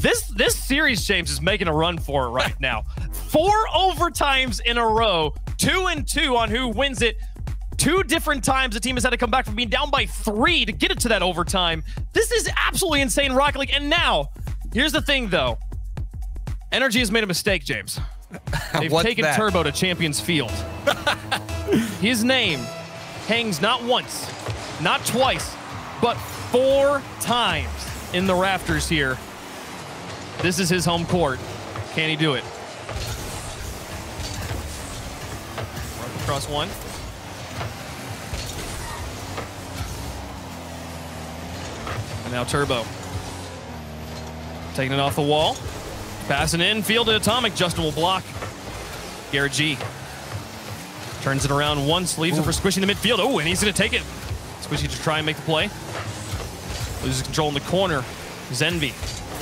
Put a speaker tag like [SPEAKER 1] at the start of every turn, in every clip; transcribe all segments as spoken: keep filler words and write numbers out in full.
[SPEAKER 1] This this series, James, is making a run for it right now. Four overtimes in a row, two and two on who wins it. Two different times the team has had to come back from being down by three to get it to that overtime. This is absolutely insane, Rocket League. And now, here's the thing, though. N R G has made a mistake, James. They've taken
[SPEAKER 2] that?
[SPEAKER 1] Turbo to Champions Field. His name hangs not once, not twice, but four times in the rafters here. This is his home court. Can he do it? Mark across one. And now Turbo. Taking it off the wall. Passing in, field to Atomic. Justin will block. Garrett G. Turns it around once, leaves Ooh. it for Squishy in the midfield. Oh, and he's going to take it. Squishy to try and make the play. Loses control in the corner. Zenvy.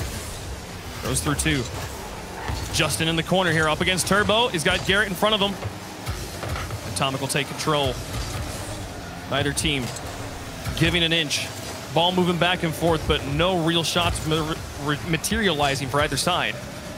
[SPEAKER 1] Goes through two. Justin in the corner here up against Turbo. He's got Garrett in front of him. Atomic will take control. Neither team giving an inch. Ball moving back and forth, but no real shots materializing for either side.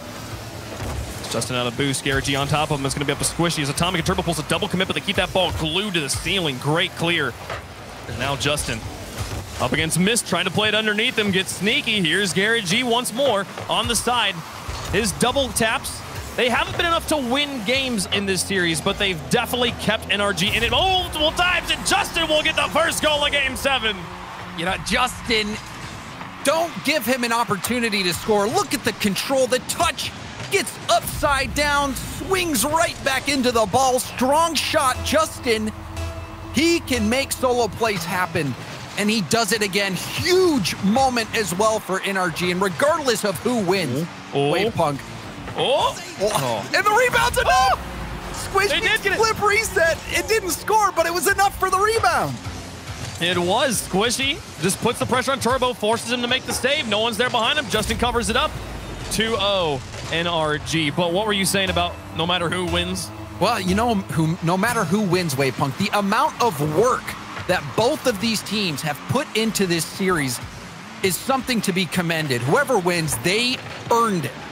[SPEAKER 1] Justin out of boost. Garrett G on top of him is going to be up to Squishy as Atomic and Turbo pulls a double commit, but they keep that ball glued to the ceiling. Great clear. And now Justin up against Mist, trying to play it underneath him. Gets sneaky. Here's Garrett G once more on the side. His double taps. They haven't been enough to win games in this series, but they've definitely kept N R G in it multiple times, and Justin will get the first goal of game seven.
[SPEAKER 2] You know, Justin, don't give him an opportunity to score. Look at the control, the touch, gets upside down, swings right back into the ball. Strong shot, Justin. He can make solo plays happen, and he does it again. Huge moment as well for N R G, and regardless of who wins,
[SPEAKER 1] oh.
[SPEAKER 2] Wave Punk.
[SPEAKER 1] Oh.
[SPEAKER 2] oh. And the rebound's enough! Oh. Squishy did get flip it. Reset. It didn't score, but it was enough for the rebound.
[SPEAKER 1] It was. Squishy just puts the pressure on Turbo, forces him to make the save. No one's there behind him. Justin covers it up. two oh N R G. But what were you saying about no matter who wins?
[SPEAKER 2] Well, you know, who, no matter who wins, Wave Punk, the amount of work that both of these teams have put into this series is something to be commended. Whoever wins, they earned it.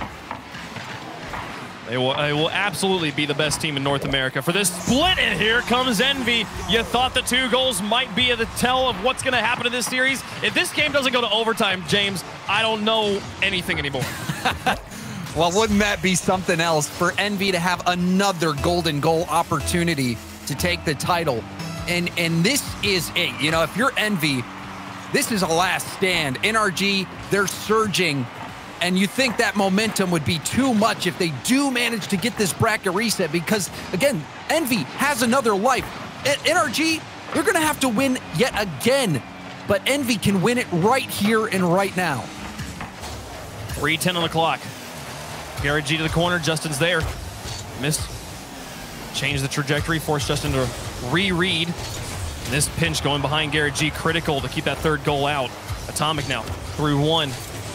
[SPEAKER 1] They will, they will absolutely be the best team in North America for this split, and here comes Envy. You thought the two goals might be the tell of what's going to happen in this series. If this game doesn't go to overtime, James, I don't know anything anymore.
[SPEAKER 2] Well, wouldn't that be something else for Envy to have another golden goal opportunity to take the title? And, and this is it. You know, if you're Envy, this is a last stand. N R G, they're surging. And you think that momentum would be too much if they do manage to get this bracket reset, because, again, Envy has another life. At N R G, they're going to have to win yet again, but Envy can win it right here and right now.
[SPEAKER 1] three ten on the clock. Garrett G to the corner. Justin's there. Missed. Change the trajectory. Force Justin to reread. This pinch going behind Garrett G. Critical to keep that third goal out. Atomic now through one.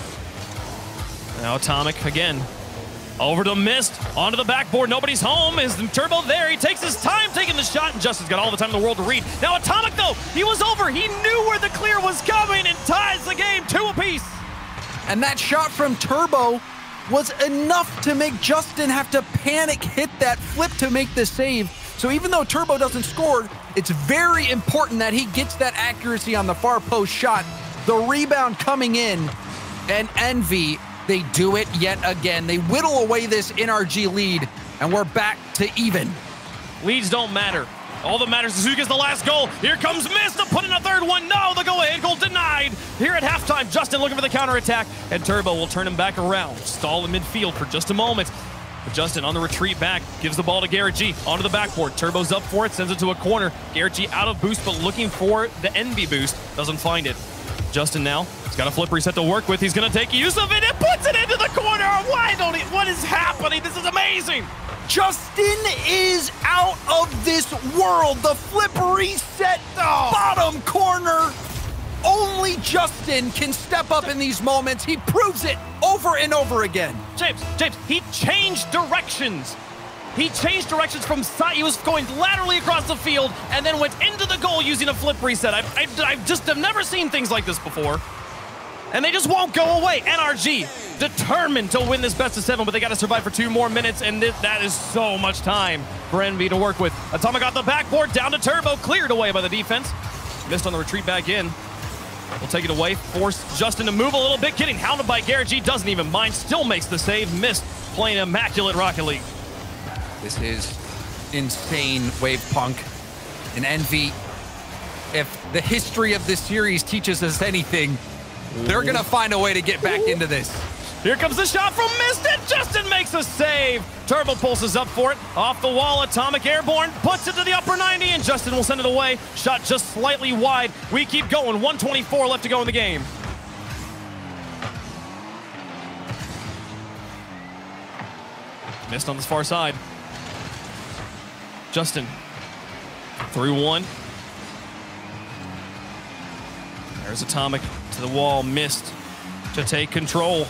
[SPEAKER 1] Now Atomic again. Over to Mist. Onto the backboard. Nobody's home. Is Turbo there? He takes his time taking the shot, and Justin's got all the time in the world to read. Now Atomic, though, he was over. He knew where the clear was coming and ties the game two apiece.
[SPEAKER 2] And that shot from Turbo was enough to make Justin have to panic hit that flip to make the save. So even though Turbo doesn't score, it's very important that he gets that accuracy on the far post shot. The rebound coming in, and Envy, they do it yet again. They whittle away this N R G lead, and we're back to even.
[SPEAKER 1] Leads don't matter. All that matters is who gets the last goal. Here comes Mist to put in a third one. No, the go-ahead goal denied. Here at halftime, Justin looking for the counterattack, and Turbo will turn him back around. Stall in midfield for just a moment. But Justin on the retreat back, gives the ball to Garrett G. Onto the backboard. Turbo's up for it, sends it to a corner. Garrett G out of boost, but looking for the Envy boost. Doesn't find it. Justin now, he's got a flip reset to work with. He's going to take use of it and puts it into the corner. Why don't he? What is happening? This is amazing.
[SPEAKER 2] Justin is out of this world. The flip reset, oh. Bottom corner. Only Justin can step up in these moments. He proves it over and over again.
[SPEAKER 1] James, James, he changed directions. He changed directions from side. He was going laterally across the field and then went into the goal using a flip reset. I've, I, I just have never seen things like this before. And they just won't go away. N R G determined to win this best of seven, but they got to survive for two more minutes, and th that is so much time for Envy to work with. Atomic got the backboard, down to Turbo, cleared away by the defense. Missed on the retreat back in. We'll take it away, force Justin to move a little bit, getting hounded by Garrett G, doesn't even mind, still makes the save, missed, playing immaculate Rocket League.
[SPEAKER 2] This is insane, Wave Punk. And Envy, if the history of this series teaches us anything, they're gonna find a way to get back into this.
[SPEAKER 1] Here comes the shot from Mist, and Justin makes a save. Turbo pulses up for it, off the wall, Atomic airborne, puts it to the upper ninety, and Justin will send it away. Shot just slightly wide. We keep going, one twenty-four left to go in the game. Missed on this far side. Justin through one. There's Atomic to the wall, Mist to take control.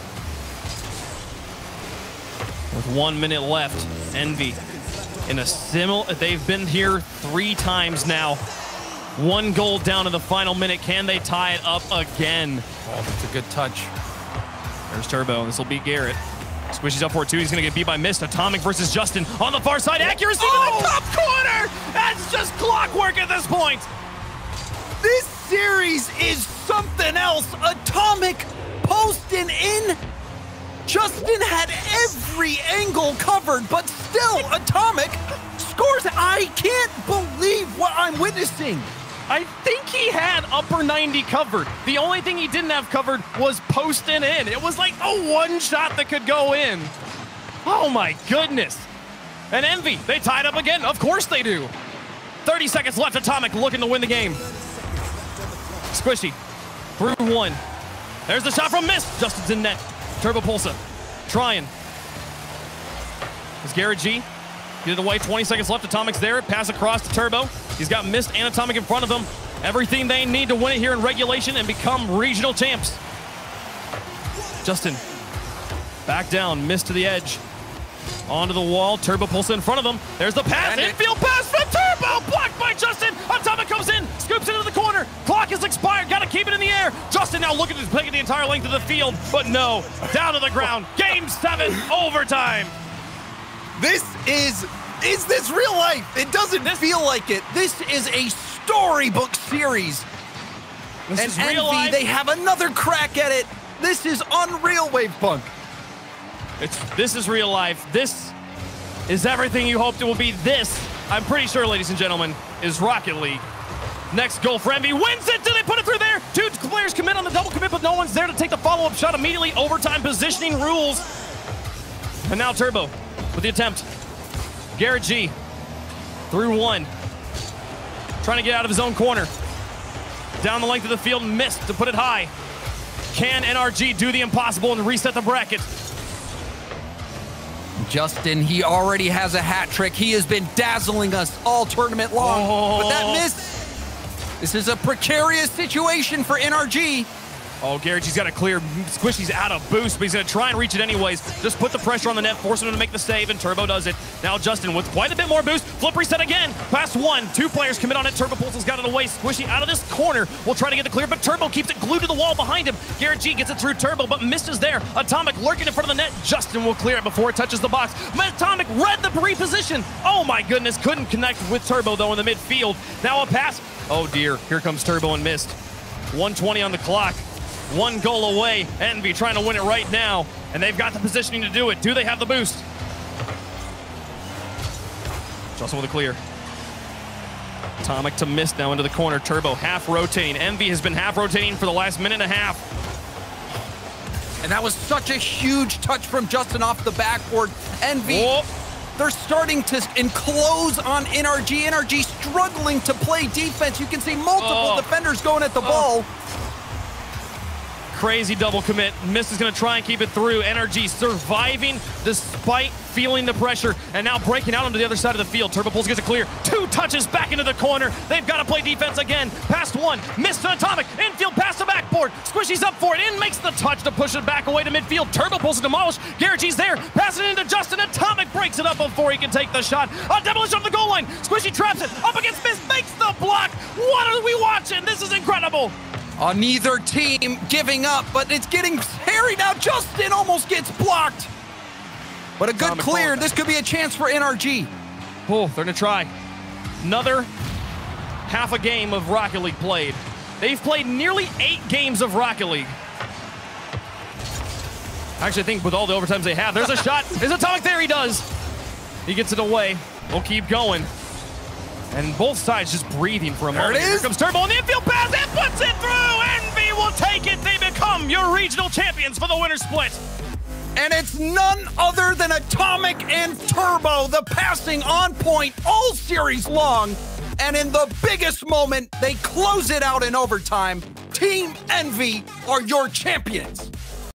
[SPEAKER 1] With one minute left, Envy in a similar, they've been here three times now. One goal down in the final minute. Can they tie it up again?
[SPEAKER 2] Oh, that's a good touch.
[SPEAKER 1] There's Turbo, and this will beat Garrett. Squishy's up for it too. He's gonna get beat by Mist. Atomic versus Justin on the far side. Accuracy
[SPEAKER 2] oh!
[SPEAKER 1] to the top corner! That's just clockwork at this point.
[SPEAKER 2] This series is something else. Atomic posting in. Justin had every angle covered, but still Atomic scores. I can't believe what I'm witnessing.
[SPEAKER 1] I think he had upper ninety covered. The only thing he didn't have covered was posting in. It was like a one shot that could go in. Oh my goodness. And Envy, they tied up again. Of course they do. thirty seconds left. Atomic looking to win the game. Squishy through one. There's the shot from Mist. Justin's in net. Turbo Pulsa trying. Is Garrett G? Get it away, twenty seconds left. Atomic's there. Pass across to Turbo. He's got Mist and Atomic in front of him. Everything they need to win it here in regulation and become regional champs. Justin back down, Mist to the edge. Onto the wall, Turbo Pulsa in front of him. There's the pass, infield pass from Turbo, blocked by Justin. Atomic comes in, scoops into the corner. Clock is expired, gotta keep it in the air. Justin now looking to take it the entire length of the field, but no, down to the ground. Game seven, overtime.
[SPEAKER 2] This is, is this real life? It doesn't this, feel like it. This is a storybook series.
[SPEAKER 1] This
[SPEAKER 2] and
[SPEAKER 1] is real
[SPEAKER 2] Envy,
[SPEAKER 1] life.
[SPEAKER 2] they have another crack at it. This is unreal, Wave Punk.
[SPEAKER 1] It's, this is real life. This is everything you hoped it will be. This, I'm pretty sure, ladies and gentlemen, is Rocket League. Next goal for Envy, wins it. Did they put it through there? Two players commit on the double commit, but no one's there to take the follow-up shot immediately. Overtime positioning rules. And now Turbo with the attempt. Garrett G through one. Trying to get out of his own corner. Down the length of the field, missed to put it high. Can N R G do the impossible and reset the bracket?
[SPEAKER 2] Justin, he already has a hat trick. He has been dazzling us all tournament long.
[SPEAKER 1] Oh.
[SPEAKER 2] But that miss, this is a precarious situation for N R G.
[SPEAKER 1] Oh, Garrett G's got a clear. Squishy's out of boost, but he's going to try and reach it anyways. Just put the pressure on the net, forcing him to make the save, and Turbo does it. Now Justin with quite a bit more boost. Flip reset again. Pass one. Two players commit on it. Turbo Pulsa's got it away. Squishy out of this corner. Will try to get the clear, but Turbo keeps it glued to the wall behind him. Garrett G gets it through Turbo, but misses there. Atomic lurking in front of the net. Justin will clear it before it touches the box. Atomic read the reposition. Oh my goodness. Couldn't connect with Turbo, though, in the midfield. Now a pass. Oh dear. Here comes Turbo and missed. one twenty on the clock. One goal away. Envy trying to win it right now, and they've got the positioning to do it. Do they have the boost? Justin with a clear. Atomic to Mist now into the corner. Turbo half rotating. Envy has been half rotating for the last minute and a half.
[SPEAKER 2] And that was such a huge touch from Justin off the backboard. Envy, Whoa. They're starting to enclose on N R G. N R G struggling to play defense. You can see multiple oh. defenders going at the oh. ball.
[SPEAKER 1] Crazy double commit. Mist is going to try and keep it through. N R G surviving despite feeling the pressure, and now breaking out onto the other side of the field. Turbo Pulse gets it clear. Two touches back into the corner. They've got to play defense again. Past one. Mist to Atomic. Infield pass to backboard. Squishy's up for it. In makes the touch to push it back away to midfield. Turbo Pulse demolished. Garrett G's there. Passing it into Justin. Atomic breaks it up before he can take the shot. A demolition on the goal line. Squishy traps it. Up against Mist. Makes the block. What are we watching? This is incredible.
[SPEAKER 2] On neither team giving up, but it's getting Terry now. Justin almost gets blocked. But a good
[SPEAKER 1] Atomic
[SPEAKER 2] clear.
[SPEAKER 1] ball.
[SPEAKER 2] This could be a chance for N R G.
[SPEAKER 1] Oh, they're going to try. Another half a game of Rocket League played. They've played nearly eight games of Rocket League. Actually, I think with all the overtimes they have, there's a shot. There's Atomic there. He does. He gets it away. We'll keep going. And both sides just breathing for a
[SPEAKER 2] There
[SPEAKER 1] moment.
[SPEAKER 2] it is.
[SPEAKER 1] Here comes Turbo on the infield pass. It puts it through. Envy will take it. They become your regional champions for the winner split.
[SPEAKER 2] And it's none other than Atomic and Turbo, the passing on point all series long. And in the biggest moment, they close it out in overtime. Team Envy are your champions.